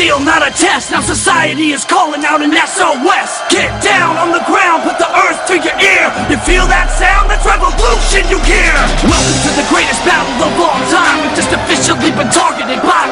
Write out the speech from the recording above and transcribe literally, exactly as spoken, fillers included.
deal, not a test. Now society is calling out an S O S. Get down on the ground, put the earth to your ear. You feel that sound? That's revolution you hear. Welcome to the greatest battle of all time. We've just officially been targeted by